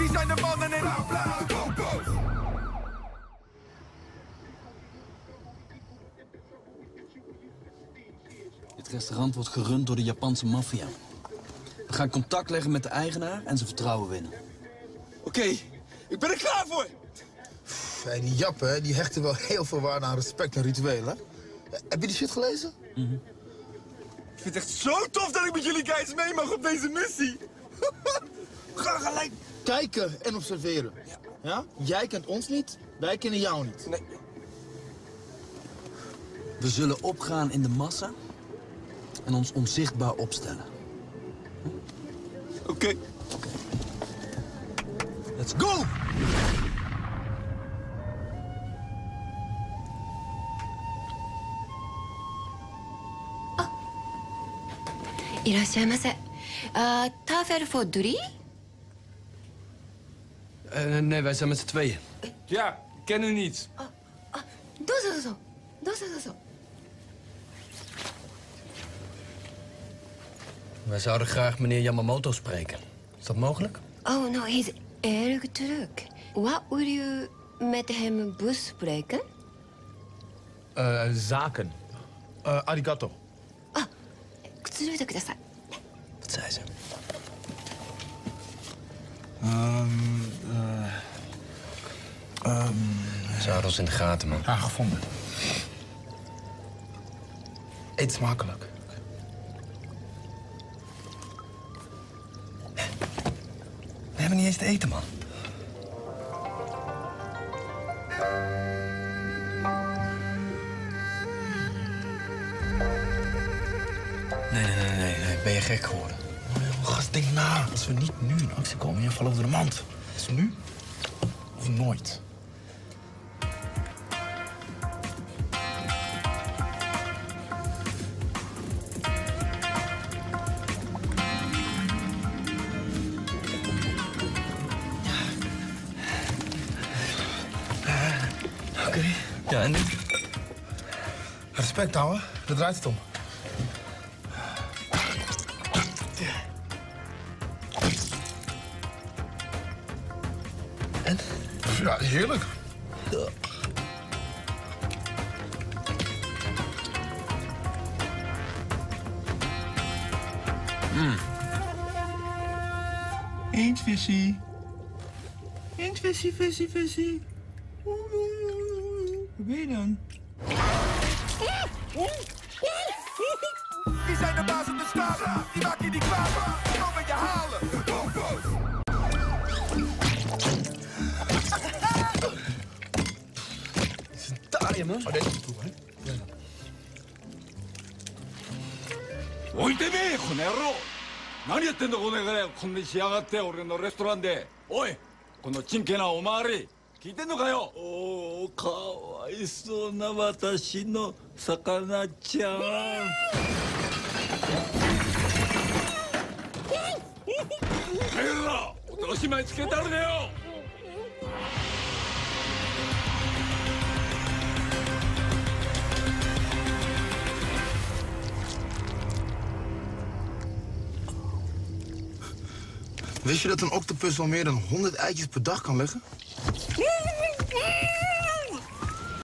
Wie zijn de mannen in bla bla go go? Dit restaurant wordt gerund door de Japanse maffia. We gaan contact leggen met de eigenaar en zijn vertrouwen winnen. Oké, ik ben er klaar voor. Hey, die Jappen, die hechten wel heel veel waarde aan respect en rituelen. Heb je die shit gelezen? Ik vind het echt zo tof dat ik met jullie guys mee mag op deze missie. We gaan gelijk Kijken en observeren. Ja? Jij kent ons niet, wij kennen jou niet. Nee. We zullen opgaan in de massa en ons onzichtbaar opstellen. Oké. Let's go! いらっしゃいませ。ターフェルフォードリー Nee, wij zijn met z'n tweeën. Ja, ik ken u niet. どうぞどうぞ。どうぞどうぞ。 Wij zouden graag meneer Yamamoto spreken. Is dat mogelijk? Oh, no, he's erg druk. What will you met hem bespreken? Zaken. Arigato. くつろいでください。 Wat zei ze? Ze houden ons in de gaten, man. Gevonden. Eet smakelijk. We hebben niet eens te eten, man. Nee. Ben je gek geworden? Gast, denk na. Als we niet nu in actie komen, je valt over de mand. Is het nu of nooit? Oké. Ja, en nu? Respect, ouwe. Daar draait het om. En? Ja, heerlijk. Eendvissie. Eendvissie, vissie, vissie. Wat ben je dan? Wie zijn de baas op de stad? Die maak je niet klaar van. Ik kom met je halen. Is een taaie, man. Oh, deze is toe, hè? 置いてめえこの野郎何やってんだこの野郎こんなにしやがって俺のレストランでおいこのチンケなおまわり聞いてんのかよおおかわいそうな私の魚ちゃん帰るなおとしまいつけたるねよ Wist je dat een octopus al meer dan 100 eitjes per dag kan leggen?